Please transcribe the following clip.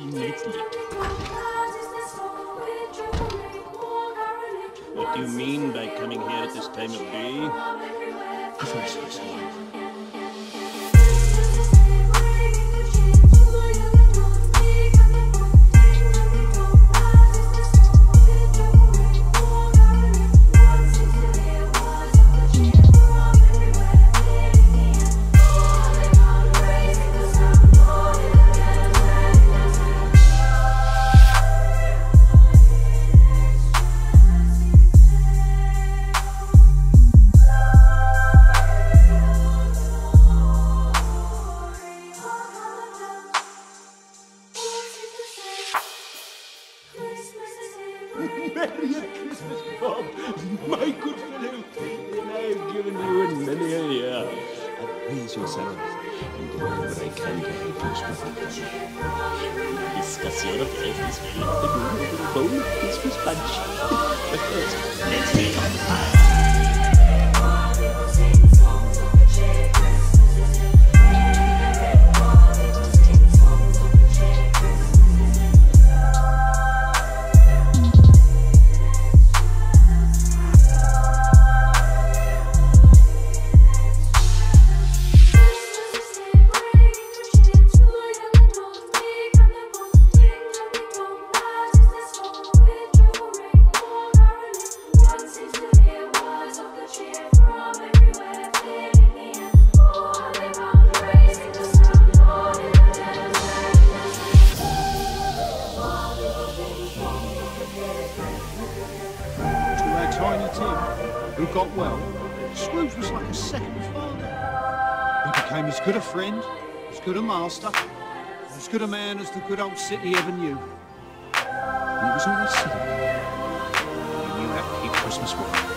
nights lit. What do you mean by coming here at this time of day? Merry Christmas, Bob, my good fellow. I've given you in many a year. And raise yourself and do whatever I can to help you struggle. Discuss your affairs this very afternoon over a bowl of Christmas punch. But first, let's make up the pie. Tiny Tim, who got well, Scrooge was like a second father. He became as good a friend, as good a master, as good a man as the good old city ever knew. And he was always silly. He knew how to keep Christmas well.